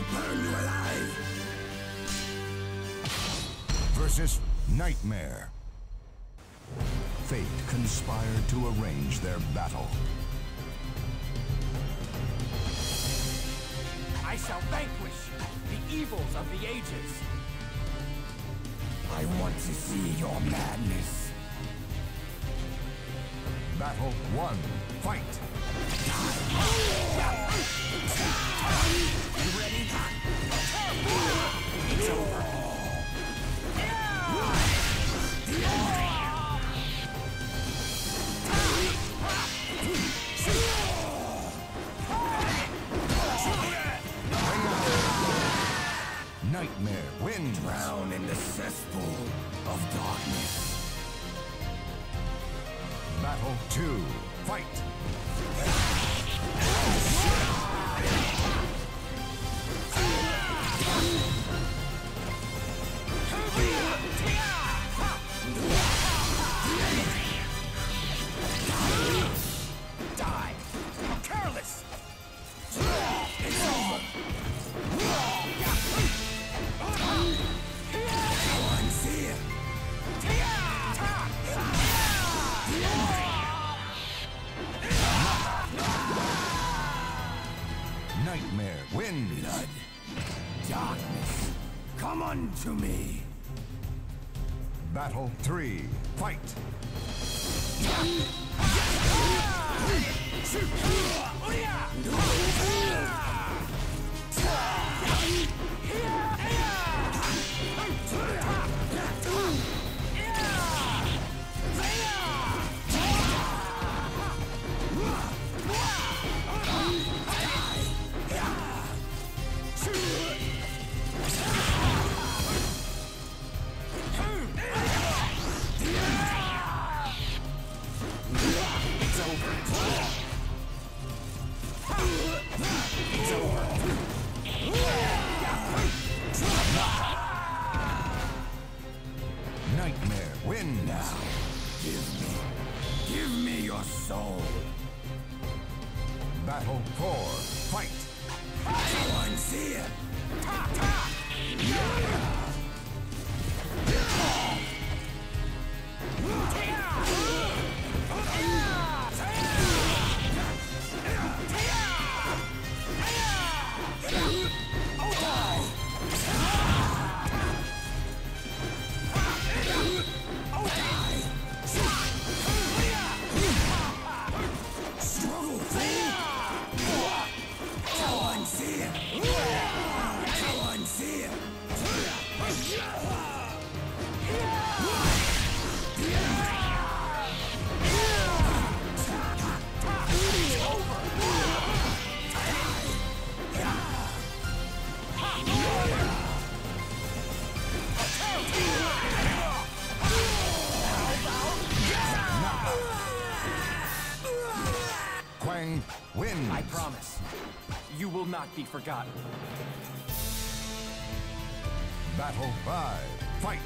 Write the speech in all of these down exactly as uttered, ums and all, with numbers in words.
burn you alive. Versus Nightmare. Fate conspired to arrange their battle. I shall vanquish the evils of the ages. I want to see your madness. Battle one. Fight! You ready? It's over. Nightmare wins. Drown in the cesspool of darkness. Battle two. Fight! Die! I'm careless! It's over. One see it. Nightmare wins. Blood. Darkness. Come unto me. Battle three. Fight! Nightmare wins. Now, give me, give me your soul. Battle four. Fight! One see it. Struggle, fool. One see it. One see it. Quang wins. I promise, you will not be forgotten. Battle five. Fight!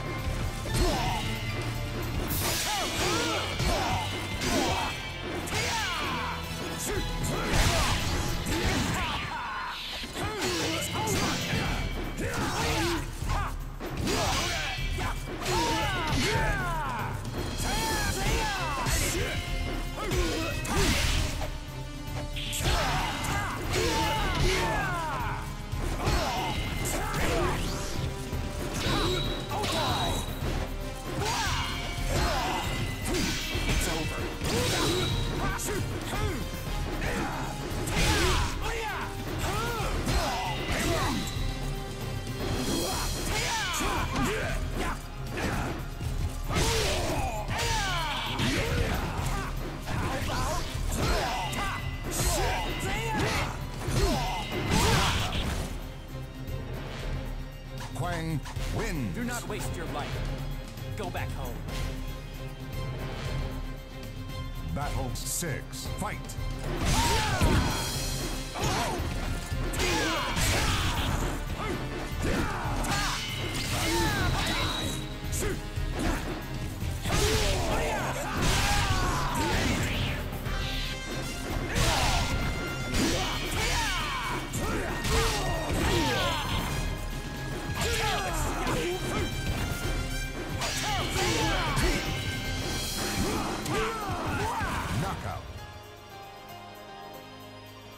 Quang wins. Do not waste your life. Go back home. Battle six. Fight! Yeah!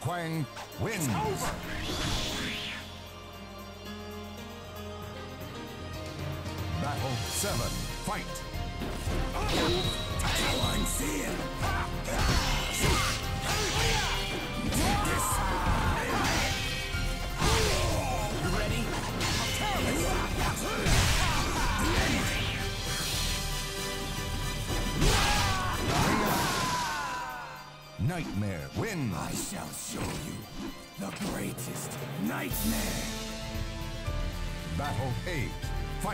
Quang wins. Over! Battle seven. Fight. One sin. You ready? Nightmare wins. I shall show you the greatest nightmare. Battle eight. Fight.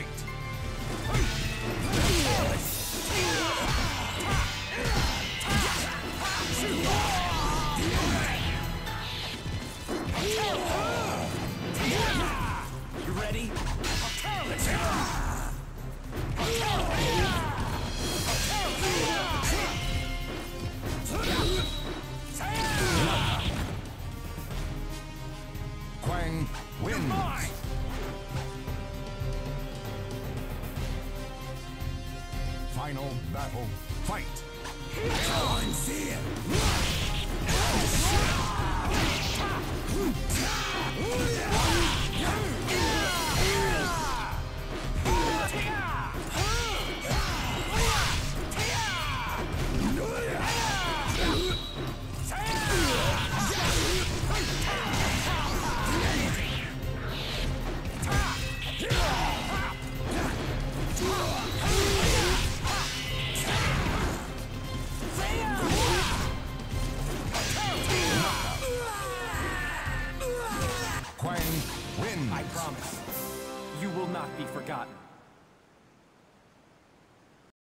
You ready? Quang wins. Mine! Final battle. Fight. One sin. Quang wins. I promise, you will not be forgotten.